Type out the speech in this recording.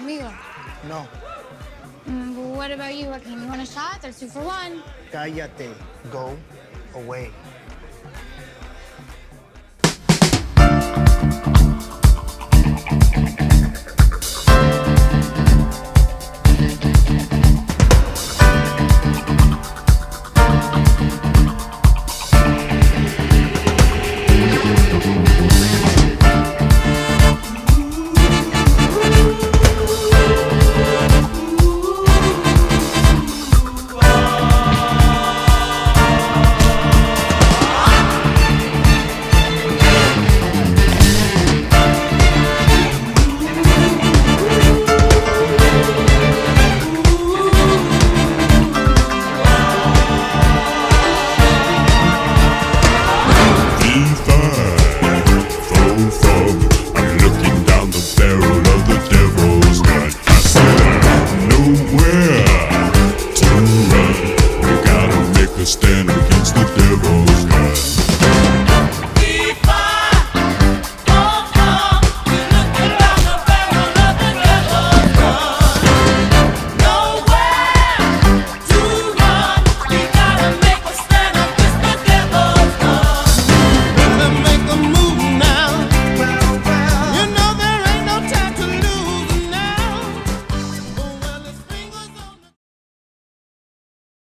amigo? No. What about you, Joaquin? You want a shot? There's 2 for 1. Cállate. Go away. I'm looking down the barrel of the devil's gun. I said, nowhere to run. We gotta make a stand against the devil's gun.